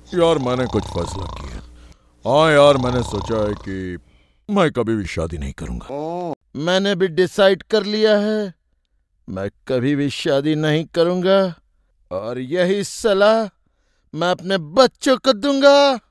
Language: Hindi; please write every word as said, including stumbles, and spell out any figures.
यार मैंने कुछ फैसला किया। हाँ यार, मैंने सोचा है कि मैं कभी भी शादी नहीं करूंगा। मैंने भी डिसाइड कर लिया है, मैं कभी भी शादी नहीं करूंगा और यही सलाह मैं अपने बच्चों को दूंगा।